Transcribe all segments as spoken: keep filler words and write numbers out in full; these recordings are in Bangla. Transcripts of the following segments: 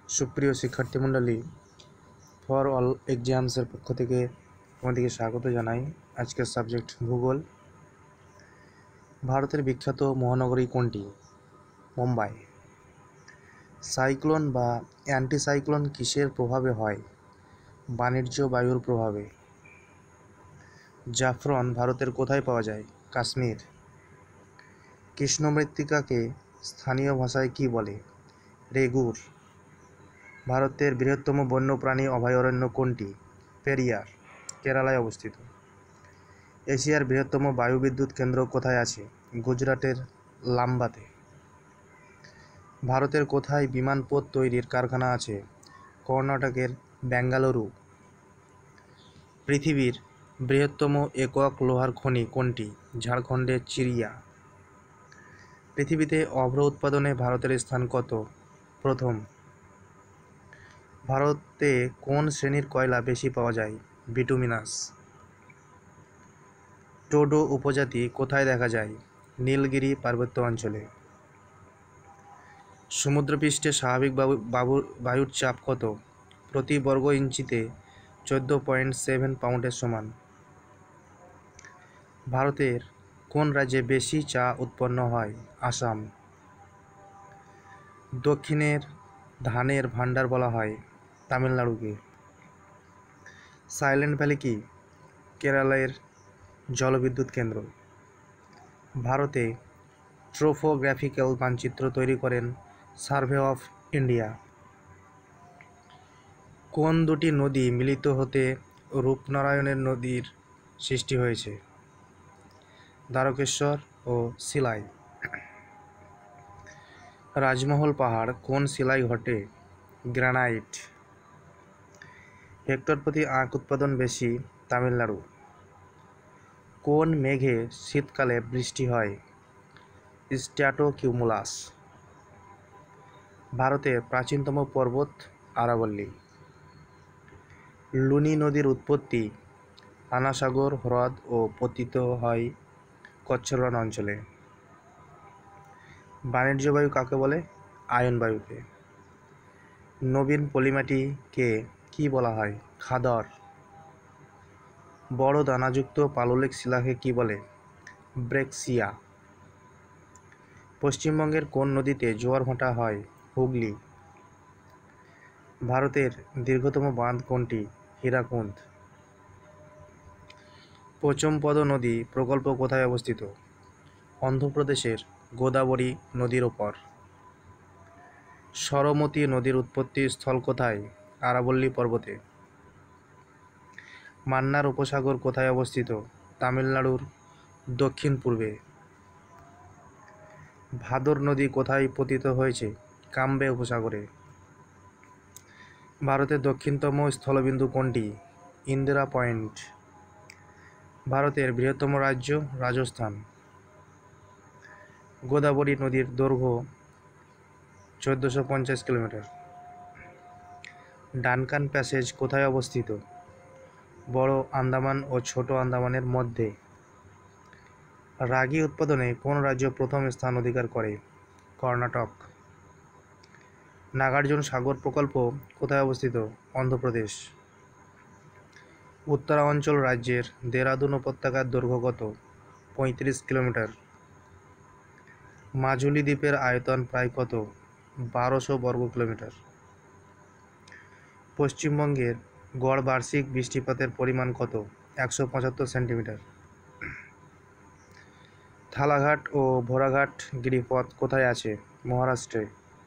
সুপ্রিয় শিক্ষার্থীমণ্ডলী, ফর অল এক্সামসের পক্ষ থেকে তোমাদেরকে স্বাগত জানাই। আজকের সাবজেক্ট ভূগোল। ভারতের বিখ্যাত মহানগরী কোনটি? মুম্বাই। সাইক্লোন বা অ্যান্টিসাইক্লোন কিসের প্রভাবে হয়? বাণিজ্য বায়ুর প্রভাবে। জাফরান ভারতের কোথায় পাওয়া যায়? কাশ্মীর। কৃষ্ণ মৃত্তিকাকে স্থানীয় ভাষায় কি বলে? রেগুর। ভারতের বৃহত্তম বন্যপ্রাণী অভয়ারণ্য কোনটি? পেরিয়ার, কেরালায় অবস্থিত। এশিয়ার বৃহত্তম বায়ুবিদ্যুৎ কেন্দ্র কোথায় আছে? গুজরাটের লাম্বাতে। ভারতের কোথায় বিমানপথ তৈরির কারখানা আছে? কর্ণাটকের বেঙ্গালুরু। পৃথিবীর বৃহত্তম একক লোহার খনি কোনটি? ঝাড়খণ্ডের চিরিয়া। পৃথিবীতে অভ্র উৎপাদনে ভারতের স্থান কত? প্রথম। ভারতে কোন শ্রেণীর কয়লা বেশি পাওয়া যায়? বিটুমিনাস। টোডো উপজাতি কোথায় দেখা যায়? নীলগিরি পার্বত্য অঞ্চলে। সমুদ্রপৃষ্ঠে স্বাভাবিক বায়ু বায়ুর চাপ কত? প্রতি বর্গ ইঞ্চিতে চোদ্দ পয়েন্ট সেভেন পাউন্ডের সমান। ভারতের কোন রাজ্যে বেশি চা উৎপন্ন হয়? আসাম। দক্ষিণের ধানের ভাণ্ডার বলা হয় তামিলনাড়ুকে। সাইলেন্ট ভ্যালি কি? কেরালার জলবিদ্যুৎ কেন্দ্র। ভারতে ট্রোপোগ্রাফিক্যাল মানচিত্র তৈরি করেন সার্ভে অফ ইন্ডিয়া। কোন দুটি নদী মিলিত হতে রূপনারায়ণের নদীর সৃষ্টি হয়েছে? দ্বারকেশ্বর ও শিলাই। রাজমহল পাহাড় কোন শিলায় ঘটে? গ্রানাইট। হেক্টর প্রতি আখ উৎপাদন বেশি? তামিলনাড়ু। কোন মেঘে শীতকালে বৃষ্টি হয়? স্ট্র্যাটোকিউমুলাস। ভারতের প্রাচীনতম পর্বত আরাবল্লী। লুনি নদীর উৎপত্তি আনাসাগর হ্রদ ও পতিত হয় কচ্ছরণ অঞ্চলে। বাণিজ্য বায়ু কাকে বলে? আয়ন বায়ুকে। নবীন পলিমাটিকে কি বলা হয়? খাদর। বড় দানাযুক্ত পাললিক শিলাকে কি বলে? ব্রেক্সিয়া। পশ্চিমবঙ্গের কোন নদীতে জোয়ার ভাটা হয়? হুগলি। ভারতের দীর্ঘতম বাঁধ কোনটি? হীরাকুন্দ। পচমপদ নদী প্রকল্প কোথায় অবস্থিত? অন্ধ্রপ্রদেশের গোদাবরী নদীর ওপর। সরমতী নদীর উৎপত্তি স্থল কোথায়? আরাবল্লী পর্বতে। মান্নার উপসাগর কোথায় অবস্থিত? তামিলনাড়ুর দক্ষিণ পূর্বে। ভাদর নদী কোথায় পতিত হয়েছে? কাম্বে উপসাগরে। ভারতের দক্ষিণতম স্থলবিন্দু কোনটি? ইন্দিরা পয়েন্ট। ভারতের বৃহত্তম রাজ্য রাজস্থান। গোদাবরী নদীর দৈর্ঘ্য চোদ্দোশো পঞ্চাশ কিলোমিটার। ডানকান প্যাসেজ কোথায় অবস্থিত? বড় আন্দামান ও ছোট আন্দামানের মধ্যে। রাগি উৎপাদনে কোন রাজ্য প্রথম স্থান অধিকার করে? কর্ণাটক। নাগার্জুন সাগর প্রকল্প কোথায় অবস্থিত? অন্ধ্রপ্রদেশ। উত্তরাঞ্চল রাজ্যের দেরাদুন উপত্যকার দৈর্ঘ্য কত? পঁয়ত্রিশ কিলোমিটার। মাজুলি দ্বীপের আয়তন প্রায় কত? বারোশো বর্গ কিলোমিটার। পশ্চিমবঙ্গের গড় বার্ষিক বৃষ্টিপাতের পরিমাণ কত? একশো পঁচাত্তর সেন্টিমিটার। থালাঘাট ও ভোরাঘাট গিরিপথ কোথায় আছে? মহারাষ্ট্রে।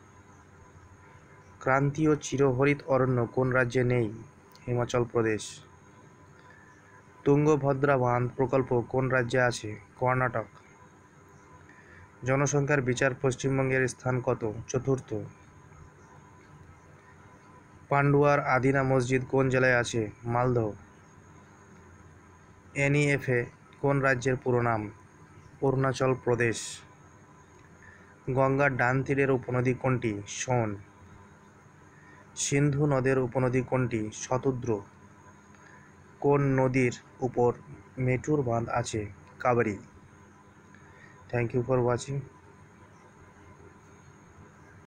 ক্রান্তীয় চিরহরিৎ অরণ্য কোন রাজ্যে নেই? হিমাচল প্রদেশ। তুঙ্গভদ্রা বাঁধ প্রকল্প কোন রাজ্যে আছে? কর্ণাটক। জনসংখ্যার বিচার পশ্চিমবঙ্গের স্থান কত? চতুর্থ। পান্ডুয়ার আদিনা মসজিদ কোন জেলায় আছে? মালদহ। এনইএফএ কোন রাজ্যের পুরো নাম? অরুণাচল প্রদেশ। গঙ্গার ডান তীরের উপনদী কোনটি? সোন। সিন্ধু নদের উপনদী কোনটি? শতদ্রু। কোন নদীর উপর মেটুর বাঁধ আছে? Kaveri. Thank you for watching.